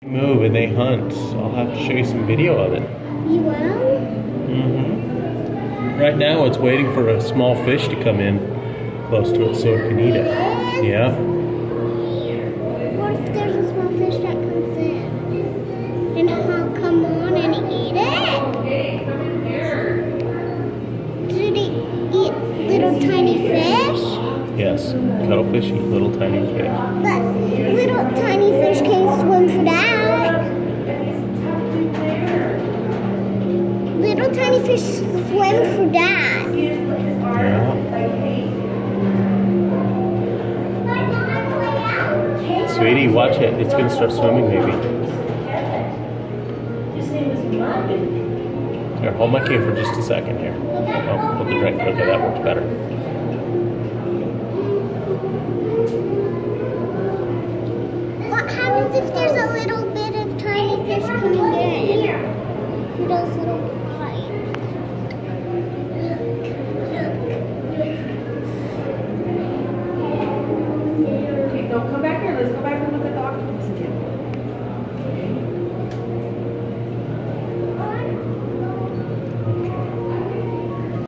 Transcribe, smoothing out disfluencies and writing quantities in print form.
Move and they hunt. So I'll have to show you some video of it. You will? Right now it's waiting for a small fish to come in close to it so it can eat it. Yeah. What if there's a small fish that comes in? And he'll come on and eat it? Do they eat little tiny fish? Yes. Cuttlefish eat little tiny fish. But little tiny fish can't swim for that. Little tiny fish swim for that. Yeah. Sweetie, watch it. It's going to start swimming maybe. Here, hold my cane for just a second here. Oh, put the drink. Okay, that works better. What happens if there's a